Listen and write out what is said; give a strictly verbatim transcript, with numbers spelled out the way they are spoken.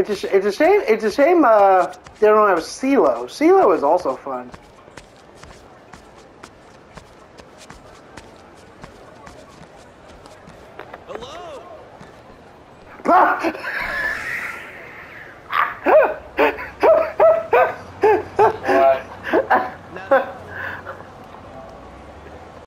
It's a, sh it's a shame. It's a shame. Uh, they don't have CeeLo. CeeLo is also fun. Hello. Ah!